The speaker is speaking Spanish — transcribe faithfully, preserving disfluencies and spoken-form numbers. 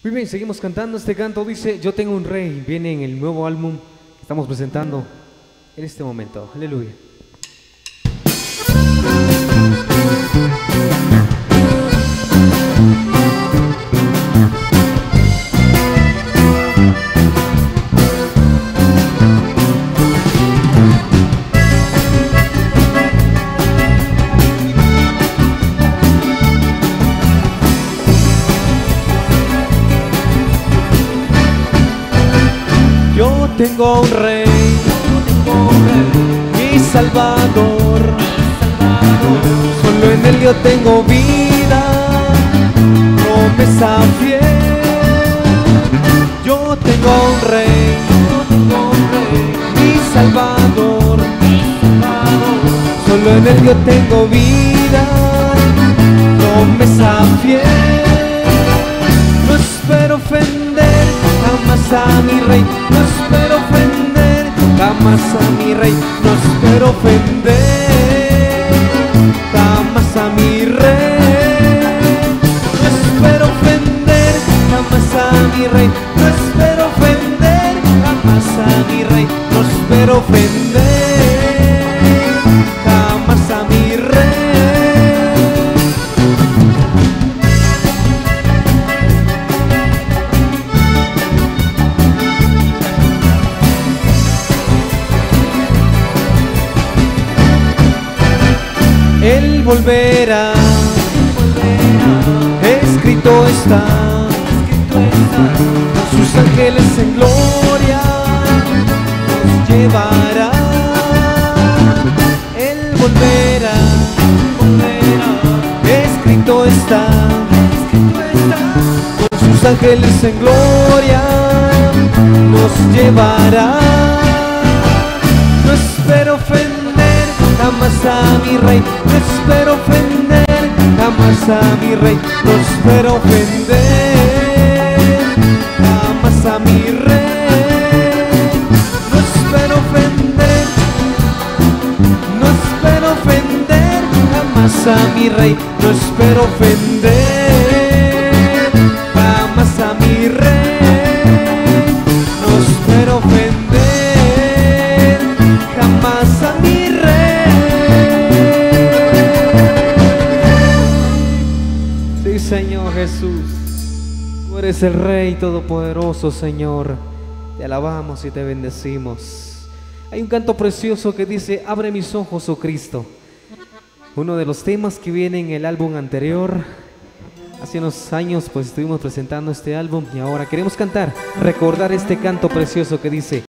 Muy bien, seguimos cantando. Este canto dice: Yo tengo un rey. Viene en el nuevo álbum que estamos presentando en este momento. Aleluya. Yo tengo un rey, mi salvador, solo en él yo tengo vida, promesa fiel. Yo tengo un rey, mi salvador, solo en él yo tengo vida, promesa fiel. No espero ofender jamás a mi rey, no espero ofender jamás a mi rey, no espero ofender jamás a mi rey, no espero ofender jamás a mi rey, no espero ofender jamás a mi rey, no espero ofender jamás a mi rey. Él volverá, escrito está, con sus ángeles en gloria nos llevará. Él volverá, escrito está, con sus ángeles en gloria nos llevará. No espero ofender jamás a mi rey, no espero ofender jamás a mi rey, no espero ofender jamás a mi rey, no espero ofender, no espero ofender jamás a mi rey, no espero ofender jamás a mi rey, no espero ofender jamás a mi rey. Señor Jesús, tú eres el Rey Todopoderoso, Señor. Te alabamos y te bendecimos. Hay un canto precioso que dice: Abre mis ojos, oh Cristo. Uno de los temas que viene en el álbum anterior. Hace unos años pues estuvimos presentando este álbum y ahora queremos cantar, recordar este canto precioso que dice: